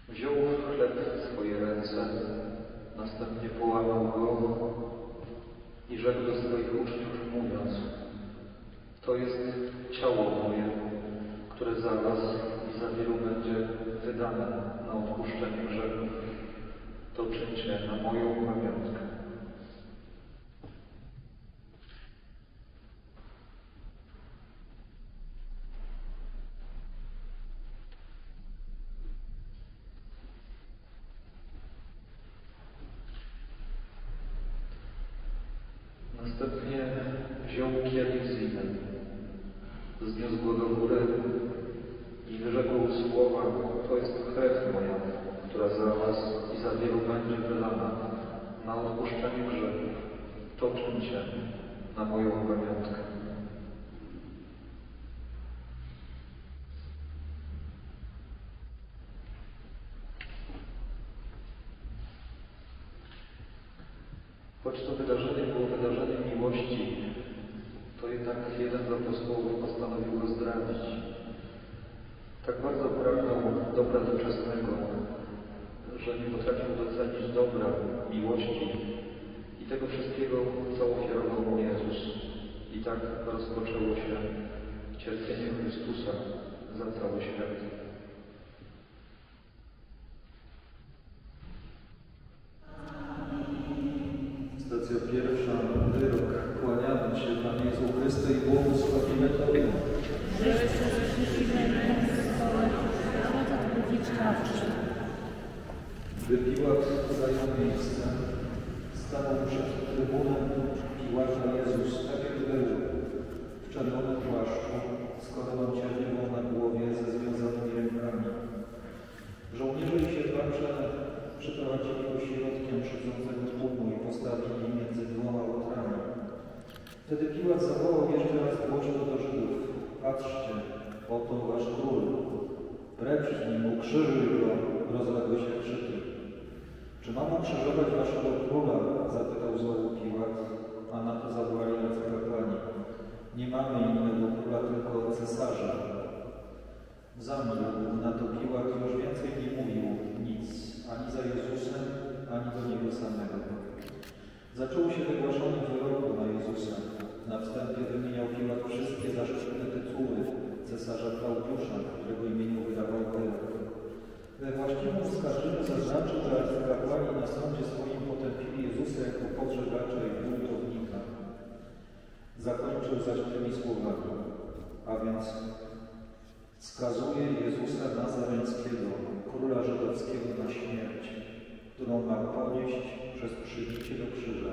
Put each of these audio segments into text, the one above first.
Wziął chleb w swoje ręce, następnie połamał go i rzekł do swoich uczniów, mówiąc: to jest ciało moje, które za was i za wielu będzie wydane na odpuszczenie grzechów. To czyńcie na moją pamiątkę. Następnie wziął kielich z winem, wzniósł go do góry i wyrzekł słowa: to jest krew moja, która za was i za wielu będzie wylana na odpuszczenie grzechów. To czyńcie na moją pamiątkę. Choć to wydarzenie było wydarzeniem miłości, to jednak jeden z apostołów postanowił go zdradzić. Tak bardzo pragnął dobra doczesnego, że nie potrafił docenić dobra, miłości i tego wszystkiego, co ofiarował mu Jezus. I tak rozpoczęło się cierpienie Chrystusa za cały świat. Stacja pierwsza, wyrok. Kłaniamy się, Panie Jezu Chryste, i błogosławimy Tobie. Gdy Piłat zajął miejsce, stanął przed trybunem Piłata Jezus, tak jak był, w czerwonym płaszczu, z koroną ciernową na głowie, ze związanymi rękami. Żołnierze i sierpacze przyprowadzili go środkiem siedzącego tłumu i postawili między dwoma ołtarzami. Wtedy Piłat zawołał jeszcze raz głośno do Żydów: patrzcie, oto wasz król. Precz z nim, ukrzyżuj go, rozległy się krzyki. Czy mam ukrzyżować waszego króla? Zapytał znowu Piłat, a na to zawołali arcykapłani: nie mamy innego króla, tylko cesarza. Zamilkł na to Piłat i już więcej nie mówił nic, ani za Jezusem, ani do Niego samego. Zaczęło się wygłaszanie wyroku na Jezusa. Na wstępie wymieniał Piłat wszystkie zaszczytne tytuły cesarza Klaudiusza, którego imieniu wydawał wyrok. We właściwym oskarżeniu zaznaczył, że arcykapłani na sądzie swoim potępili Jezusa jako podżegacza i buntownika. Zakończył zaś tymi słowami, a więc: skazuje Jezusa Nazareńskiego, króla żydowskiego, na śmierć, którą ma ponieść przez przybicie do krzyża.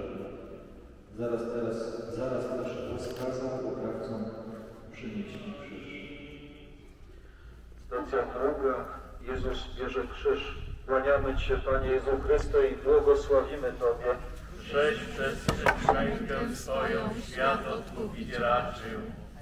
Zaraz też rozkazał oprawcom przynieść krzyż. Stacja druga. Jezus bierze krzyż. Kłaniamy Ci się, Panie Jezu Chryste, i błogosławimy Tobie. Żeś przez krzyżańkę swoją świat odkupić raczył.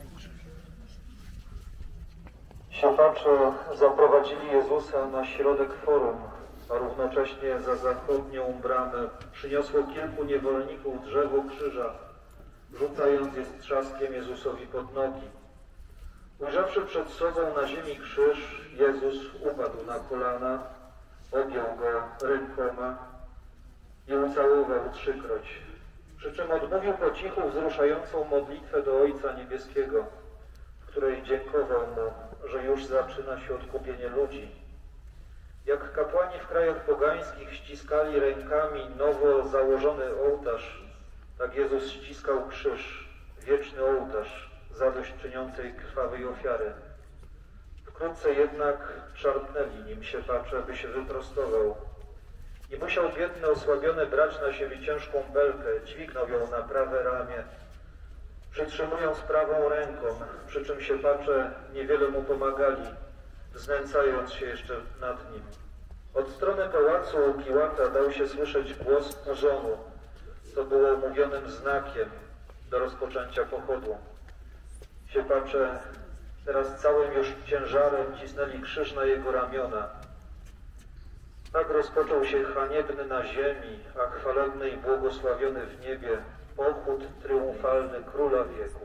Sierpacze zaprowadzili Jezusa na środek forum, a równocześnie za zachodnią bramę przyniosło kilku niewolników drzewo krzyża, rzucając je z trzaskiem Jezusowi pod nogi. Ujrzawszy przed sobą na ziemi krzyż, Jezus upadł na kolana, objął go rękoma i ucałował trzykroć, przy czym odmówił po cichu wzruszającą modlitwę do Ojca Niebieskiego, w której dziękował Mu, że już zaczyna się odkupienie ludzi. Jak kapłani w krajach pogańskich ściskali rękami nowo założony ołtarz, tak Jezus ściskał krzyż, wieczny ołtarz zadośćczyniącej krwawej ofiary. Wkrótce jednak szarpnęli nim sierpacze, by się wyprostował. I musiał biedny, osłabiony brać na siebie ciężką belkę, dźwignął ją na prawe ramię, przytrzymując prawą ręką, przy czym sierpacze niewiele mu pomagali, znęcając się jeszcze nad nim. Od strony pałacu Piłata dał się słyszeć głos uzonu, co było mówionym znakiem do rozpoczęcia pochodu. Sierpacze teraz całym już ciężarem cisnęli krzyż na jego ramiona. Tak rozpoczął się haniebny na ziemi, a chwalebny i błogosławiony w niebie pochód triumfalny Króla wieków.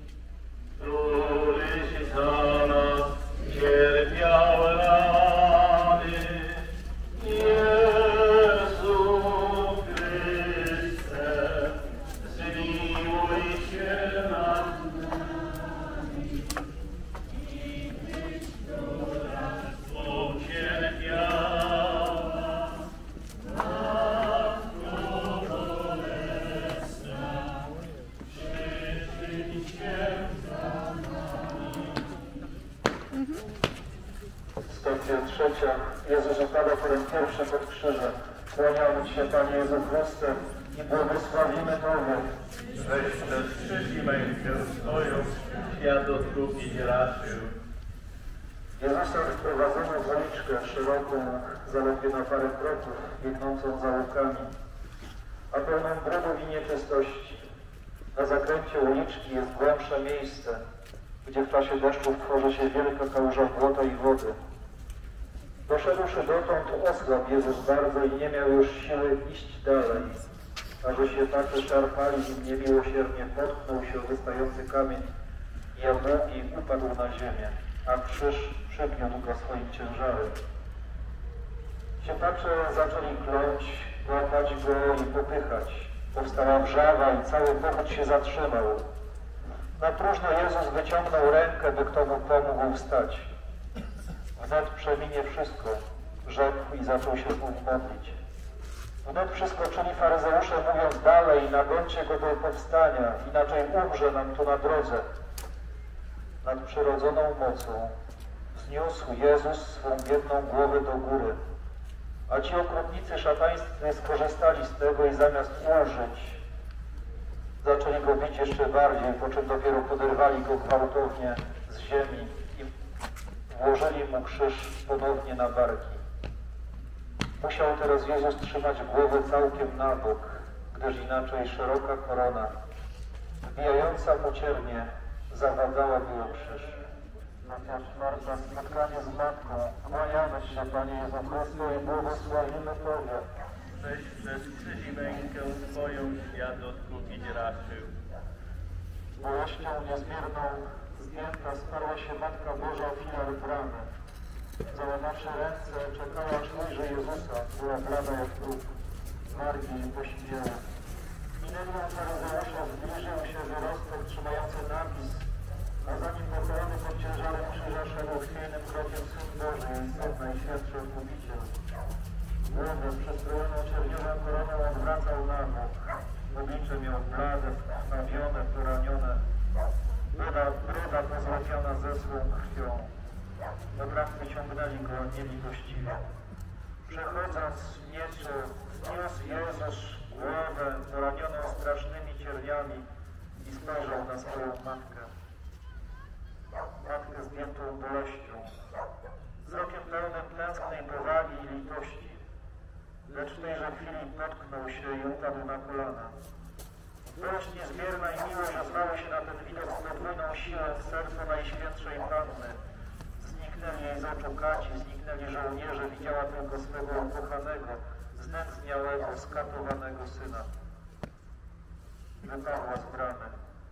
Któryś za nas cierpiał raz. Lekcja trzecia. Jezus upada po raz pierwszy pod krzyżem. Kłaniamy Ci się, Panie Jezu Chryste, i błogosławimy Tobie. Weź przez krzyż i mękę swoją, świat od drugi nie raczył. Jezusa wprowadzono w uliczkę szeroką, zaledwie na parę kroków, biegnącą za łukami, a pełną brudu i nieczystości. Na zakręcie uliczki jest głębsze miejsce, gdzie w czasie deszczów tworzy się wielka kałuża błota i wody. Doszedłszy dotąd, osłabł Jezus bardzo i nie miał już siły iść dalej, a że się tacy szarpali nim niemiłosiernie, potknął się o wystający kamień i obłogi upadł na ziemię, a krzyż przygniótł go swoim ciężarem. Siepacze zaczęli kląć, łapać go i popychać. Powstała wrzawa i cały pochód się zatrzymał. Na próżno Jezus wyciągnął rękę, by kto mu pomógł wstać. Wnet przeminie wszystko, rzekł i zaczął się modlić. Wnet przyskoczyli faryzeusze, mówiąc dalej, nagońcie go do powstania, inaczej umrze nam tu na drodze. Nadprzyrodzoną mocą wzniósł Jezus swą biedną głowę do góry, a ci okrutnicy szatańscy skorzystali z tego i zamiast ulżyć, zaczęli go bić jeszcze bardziej, po czym dopiero poderwali go gwałtownie z ziemi i włożyli mu krzyż ponownie na barki. Musiał teraz Jezus trzymać głowę całkiem na bok, gdyż inaczej szeroka korona, wbijająca mu ciernie, zawadzałaby o krzyż. Chociaż Marta, spotkanie z Matką, kłaniamy się, Panie Jezu Chryste, i błogosławimy Tobie. Weź przez krzyż i mękę swoją, świat od drugi nie raczył. Boleścią niezmierną zdjęta starła się Matka Boża filar bramy. Załamawszy ręce, czekała, aż ujrzy Jezusa, była blada jak grób. Margi pośmieła. Minęli ją faryzeusze, zbliżył się wyrostek trzymający napis, a za nim pochylony pod ciężarem krzyża szedł chwiejnym krokiem Syn Boży, Syn Najświętszy Odkupiciel. Głowę przestrojoną czerniową koroną odwracał na bok. Oblicze miał blade, wkrwawione, poranione. Broda pozłapiona zesłą krwią. Do bramki ciągnęli go niemiłościwie. Przechodząc nieco, wniósł Jezus głowę poranioną strasznymi cierniami i spojrzał na swoją matkę. Matkę zdjętą boleścią. Wzrokiem pełnym tęsknej powagi i litości. Lecz w tejże chwili potknął się i upadł na kolana. Boleść niezmierna i miłość ozwały się na ten widok z podwójną siłą w sercu Najświętszej Panny. Zniknęli jej z oczu kaci, zniknęli żołnierze, widziała tylko swego ukochanego, znędzniałego, skatowanego syna. Wypadła z bramy.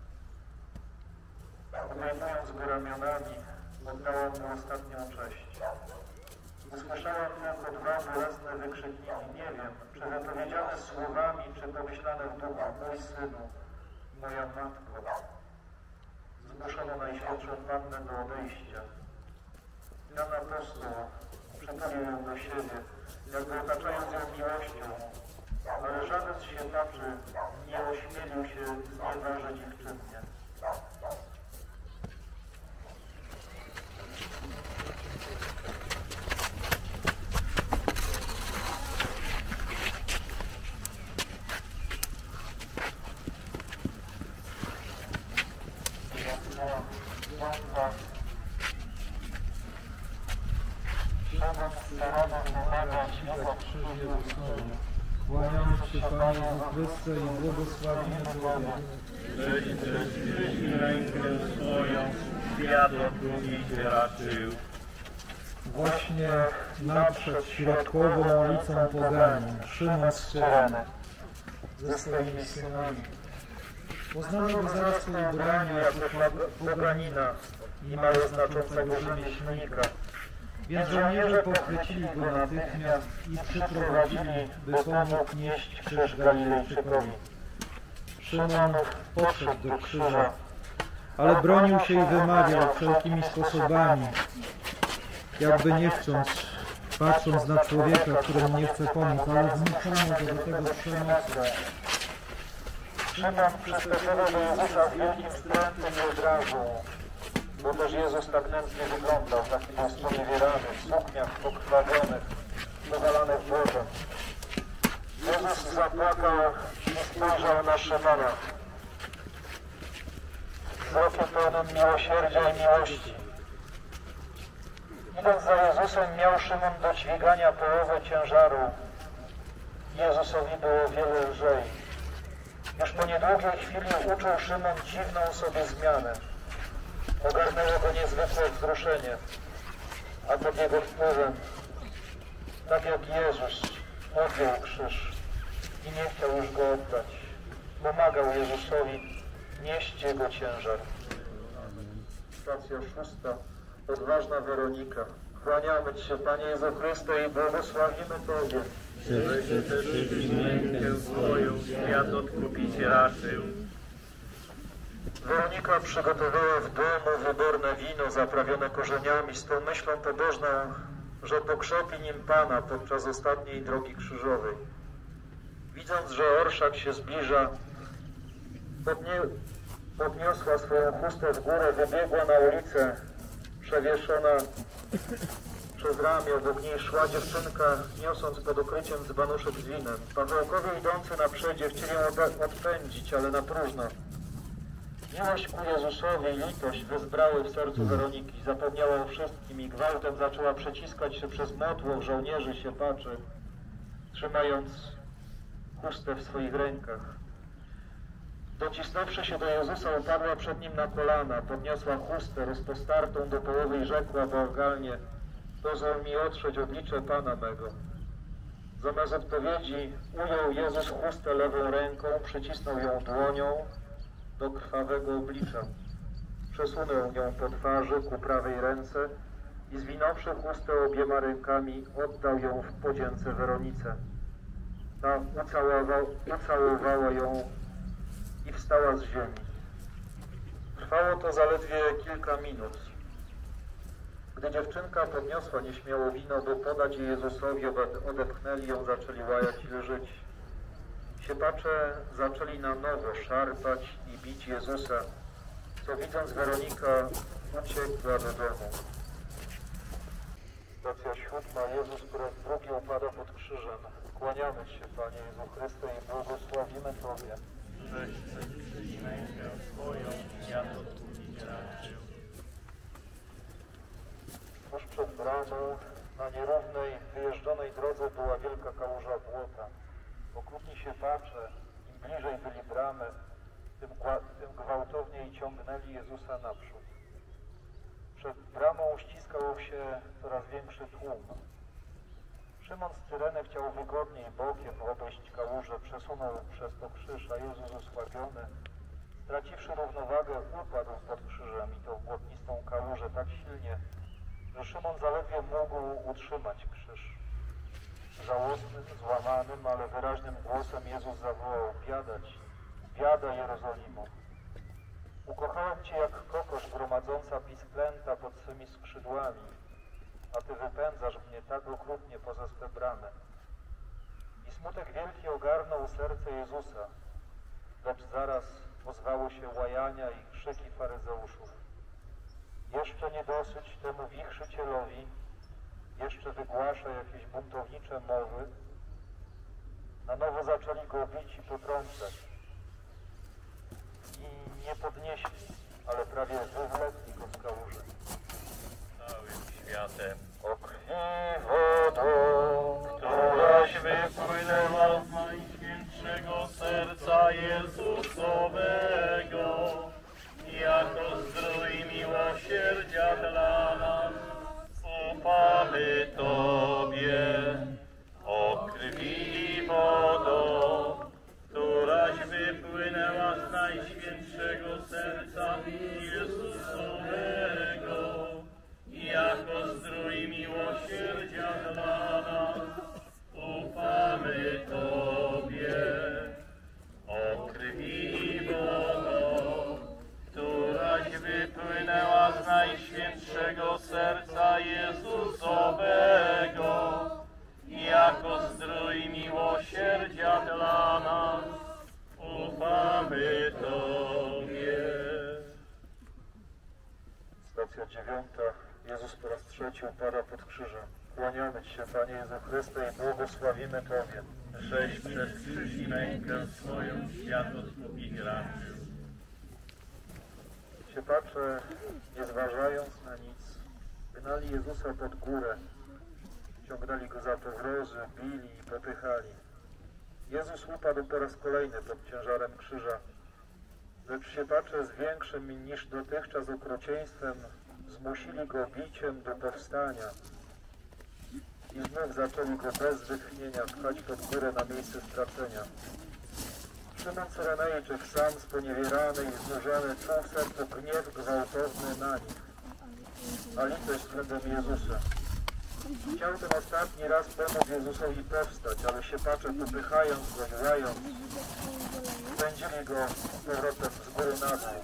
Obejmując go ramionami, oddała mu ostatnią cześć. Usłyszałem tylko dwa bolesne wykrzykniki, nie wiem, czy wypowiedziane słowami, czy pomyślane w duchu, mój synu, moja matko. Zmuszono Najświętszą Pannę do odejścia. Jan Apostoł przytulił ją do siebie, jakby otaczając ją miłością, ale żaden z siepaczy nie ośmielił się znieważyć dziewczynnie. Kłaniamy się, Panie Jezu Chryste, i błogosławimy Tobie. Weź przez krzyż i rękę swoją, świat od drugi nie raczył. Właśnie naprzed środkową ulicą Poganią, Szymon z Cyreny, ze swoimi synami. Poznano go zaraz po ubraniu jako poganina i mało znaczącego rzemieślnika. Więc żołnierze pochwycili go natychmiast i przyprowadzili, by pomógł nieść krzyż Galilejczykowi. Szymon podszedł do krzyża, ale bronił się i wymawiał wszelkimi sposobami, jakby nie chcąc, patrząc na człowieka, któremu nie chce pomóc, ale zmuszano go do tego przemocą. Szymon przystosował do Jezusa z wielkim wstrętem i odrazą. bo też Jezus tak nędznie wyglądał, taki był sponiewierany, w sukniach pokrwawionych, powalany w wodę. Jezus zapłakał i spojrzał na Szymona wzrokiem pełnym miłosierdzia i miłości. Idąc za Jezusem, miał Szymon do dźwigania połowę ciężaru. Jezusowi było wiele lżej. Już po niedługiej chwili uczuł Szymon dziwną sobie zmianę. Ogarnęło go niezwykłe wzruszenie, a pod jego wpływem, tak jak Jezus, odjął krzyż i nie chciał już go oddać. Pomagał Jezusowi nieść jego ciężar. Stacja 6. Odważna Weronika. Kłaniamy Ci się, Panie Jezu Chryste, i błogosławimy Tobie. Żeś też rękę swoją świat odkupić raczył. Weronika przygotowała w domu wyborne wino zaprawione korzeniami z tą myślą pobożną, że pokrzepi nim Pana podczas ostatniej drogi krzyżowej. Widząc, że orszak się zbliża, podniosła swoją chustę w górę, wybiegła na ulicę, przewieszona przez ramię. Obok niej szła dziewczynka, niosąc pod ukryciem dzbanuszek z winem. Pawełkowie idący na przedzie chcieli ją odpędzić, ale na próżno. Miłość ku Jezusowi i litość wezbrały w sercu Weroniki. Zapomniała o wszystkim i gwałtem zaczęła przeciskać się przez motłoch żołnierzy siepaczy, trzymając chustę w swoich rękach. Docisnąwszy się do Jezusa, upadła przed Nim na kolana, podniosła chustę rozpostartą do połowy i rzekła błagalnie: pozwól mi otrzeć oblicze Pana mego. Zamiast odpowiedzi ujął Jezus chustę lewą ręką, przycisnął ją dłonią do krwawego oblicza. Przesunął ją po twarzy ku prawej ręce i zwinąwszy chustę obiema rękami, oddał ją w podzięce Weronice. Ta ucałowała ją i wstała z ziemi. Trwało to zaledwie kilka minut. Gdy dziewczynka podniosła nieśmiało wino, by podać je Jezusowi, odepchnęli ją, zaczęli łajać i lżyć. Siepacze zaczęli na nowo szarpać i bić Jezusa, co widząc Weronika uciekła do domu. Stacja 7. Jezus po raz drugi upada pod krzyżem. Kłaniamy Ci się, Panie Jezu Chryste, i błogosławimy Tobie. Żeś też rękę swoją świat odkupić raczył. Tuż przed bramą, na nierównej, wyjeżdżonej drodze była wielka kałuża błota. Okrutni siepacze, im bliżej byli bramy, tym gwałtowniej ciągnęli Jezusa naprzód. Przed bramą ściskał się coraz większy tłum. Szymon z Cyreny chciał wygodniej bokiem obejść kałużę, przesunął przez to krzyż, a Jezus osłabiony, straciwszy równowagę, upadł pod krzyżem i to w błotnistą kałużę tak silnie, że Szymon zaledwie mógł utrzymać krzyż. Żałosnym, złamanym, ale wyraźnym głosem Jezus zawołał: biada Ci, biada Jerozolimo. Ukochałem Cię jak kokosz gromadząca pisklęta pod swymi skrzydłami, a Ty wypędzasz mnie tak okrutnie poza swe bramy. I smutek wielki ogarnął serce Jezusa, lecz zaraz ozwały się łajania i krzyki faryzeuszów. Jeszcze nie dosyć temu wichrzycielowi, jeszcze wygłasza jakieś buntownicze mowy. Na nowo zaczęli go bić i potrącać. I nie podnieśli, ale prawie wywlekli go z kałuży. Całym światem, O krwi wodą, któraś wypłynęła z Najświętszego Serca Jezusowego, jako zdrój miłosierdzia dla nas, ufamy Tobie. O krwi i wodą, któraś wypłynęła z Najświętszego Serca Jezusowego, jako zdrój miłosierdzia dla nas, ufamy Tobie. O krwi i wodą, któraś wypłynęła z Najświętszego Stacja 9. Jezus po raz trzeci upada pod krzyżem. Kłaniamy Ci się, Panie Jezu Chryste, i błogosławimy Tobie. Żeś przez krzyż i mękę swoją świat odkupić raczył. Siepacze, nie zważając na nic, gnali Jezusa pod górę. Ciągnęli Go za powrozy, bili i popychali. Jezus upadł po raz kolejny pod ciężarem krzyża. Lecz siepacze z większym niż dotychczas okrucieństwem zmusili Go biciem do powstania i znów zaczęli Go bez wytchnienia pchać pod górę na miejsce stracenia. Szymon Cyrenejczyk, sam sponiewierany i znużony, czuł w sercu gniew gwałtowny na nich, a litość względem Jezusa. Chciał ten ostatni raz pomóc Jezusowi powstać, ale siepacze, popychając Go i łając, spędzili Go z powrotem z góry na dół.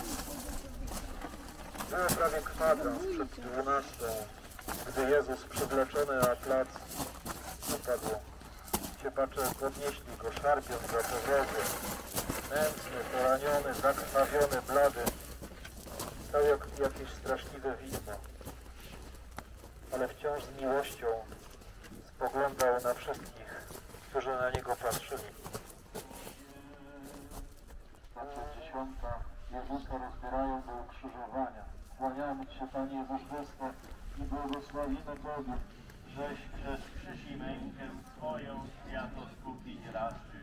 Było prawie kwadrans przed 12, gdy Jezus przywleczony na plac upadł. Siepacze podnieśli Go, szarpiąc za powrozy. Nędzny, poraniony, zakrwawiony, blady. Stał jak jakieś straszliwe widmo. Ale wciąż z miłością spoglądał na wszystkich, którzy na Niego patrzyli. Stacja 10. Jezusa rozbierają do ukrzyżowania. Kłaniamy Ci się, Panie Jezu Chryste, i błogosławimy Tobie. Żeś przez krzyż i mękę swoją świat odkupić raczył.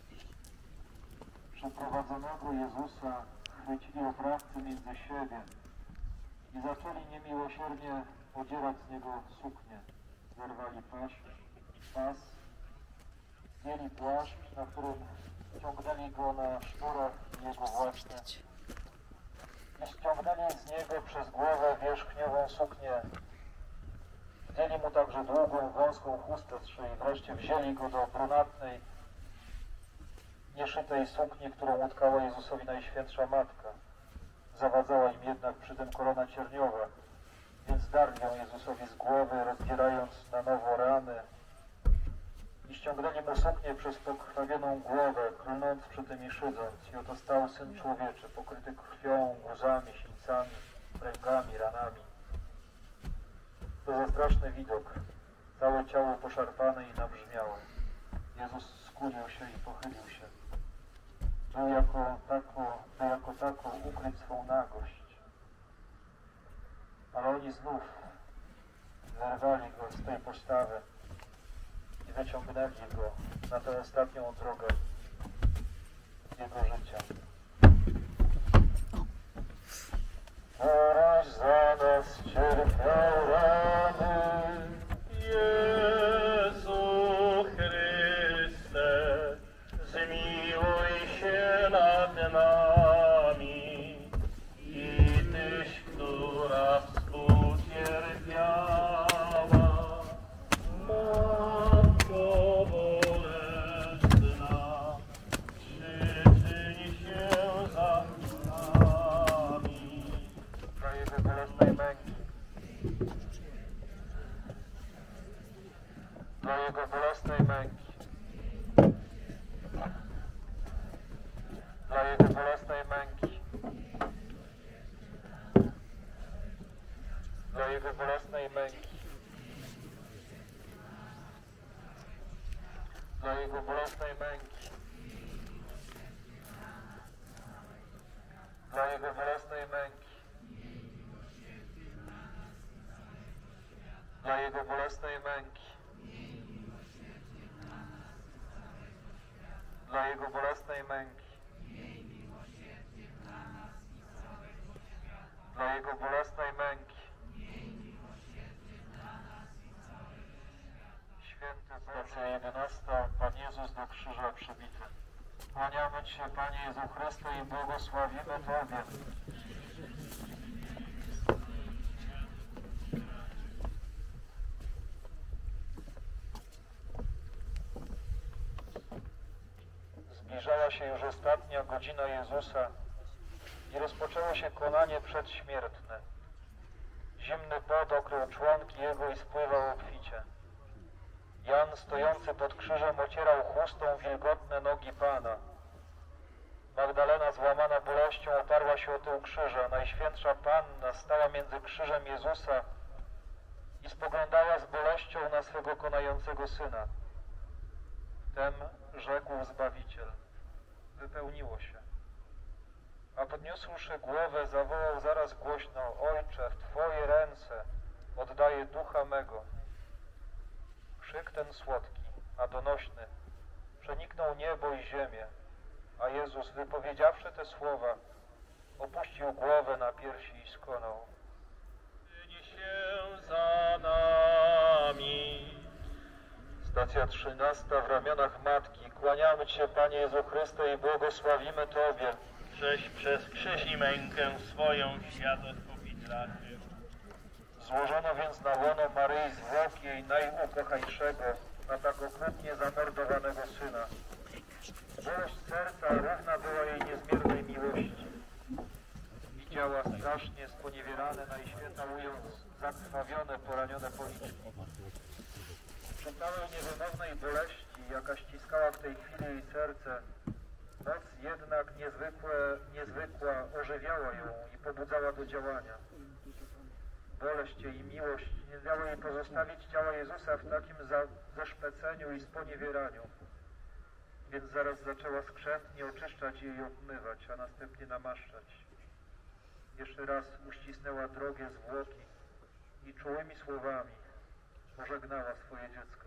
Przeprowadzonego Jezusa chwycili oprawcy między siebie i zaczęli niemiłosiernie podzierać z Niego suknię. Zerwali pas, zdjęli płaszcz, na którym ciągnęli Go na sznurach Jego własne i ściągnęli z Niego przez głowę wierzchniową suknię. Zdjęli Mu także długą, wąską chustę z szyi. Wreszcie wzięli Go do brunatnej, nieszytej sukni, którą utkała Jezusowi Najświętsza Matka. Zawadzała im jednak przy tym korona cierniowa, więc zdarli ją Jezusowi z głowy, rozdzierając na nowo rany i ściągnęli Mu suknię przez pokrwawioną głowę, klnąc przy tym i szydząc. I oto stał Syn Człowieczy, pokryty krwią, łzami, sińcami, pręgami, ranami. To za straszny widok. Całe ciało poszarpane i nabrzmiałe. Jezus skłonił się i pochylił się. By jako tako ukryć swą nagość. Ale oni znów zerwali Go z tej postawy i wyciągnęli Go na tę ostatnią drogę Jego życia. Któraś za nas cierpiał rany, Jezu Chryste, zmiłuj się nad nami i Tyś, która współcierpiała, Matko bolesna, przyczyń się za nami. dla Jego bolesnej męki. Dla Jego bolesnej męki. Dla Jego bolesnej męki. Dla Jego bolesnej męki. Dla Jego bolesnej męki. Dla Jego bolesnej męki. Dla Jego bolesnej męki. Dla Jego bolesnej męki. Dla Jego bolesnej męki. Święty Stacja 11. Pan Jezus do krzyża przybity. Kłaniamy Ci się, Panie Jezu Chryste, i błogosławimy Tobie. Zbliżała się już ostatnia godzina Jezusa i rozpoczęło się konanie przedśmiertne. Zimny pot okrył członki Jego i spływał obficie. Jan, stojący pod krzyżem, ocierał chustą wilgotne nogi Pana. Magdalena, złamana boleścią, oparła się o tył krzyża. Najświętsza Panna stała między krzyżem Jezusa i spoglądała z boleścią na swego konającego Syna. Wtem rzekł Zbawiciel: wypełniło się. A podniósłszy głowę, zawołał zaraz głośno: Ojcze, w Twoje ręce oddaję ducha mego. Krzyk ten słodki, a donośny przeniknął niebo i ziemię, a Jezus, wypowiedziawszy te słowa, opuścił głowę na piersi i skonał. Czyni się za nami. Stacja 13 w ramionach Matki. Kłaniamy Ci się, Panie Jezu Chryste, i błogosławimy Tobie. Żeś przez krzyż i mękę swoją świat odkupić raczył. Złożono więc na łono Maryi zwłoki jej najukochańszego, na tak okrutnie zamordowanego Syna. Boleść serca równa była jej niezmiernej miłości. Widziała strasznie sponiewierane, Najświęta ując zakrwawione, poranione policzki. Przy całej niewymownej boleści, jaka ściskała w tej chwili jej serce, moc jednak niezwykła ożywiała ją i pobudzała do działania. Boleść i miłość nie dały jej pozostawić ciała Jezusa w takim zeszpeceniu i sponiewieraniu, więc zaraz zaczęła skrzętnie oczyszczać je i obmywać, a następnie namaszczać. Jeszcze raz uścisnęła drogie zwłoki i czułymi słowami pożegnała swoje dziecko.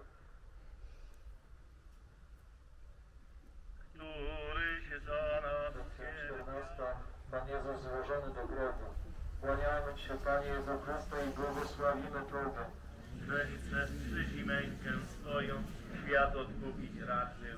Który się za nas Stacja 14. Pan Jezus złożony do grobu. Kłaniamy Ci się, Panie Jezu Chryste, i błogosławimy Tobie. żeś przez krzyż i mękę swoją świat odkupić raczył.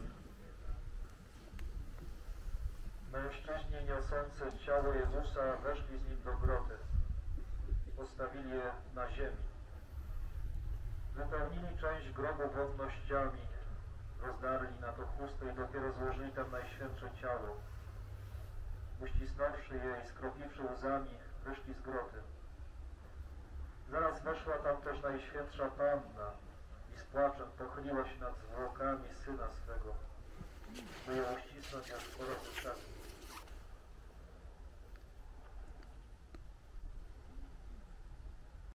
Mężczyźni niosący ciało Jezusa weszli z nim do groty. Postawili je na ziemi. Wypełnili część grobu wonnościami, rozdarli na to chustę i dopiero złożyli tam Najświętsze ciało. Uścisnąwszy je i skropiwszy łzami, wyszli z groty. Zaraz weszła tam też Najświętsza Panna i z płaczem pochyliła się nad zwłokami Syna swego, by ją uścisnąć aż po raz ostatni.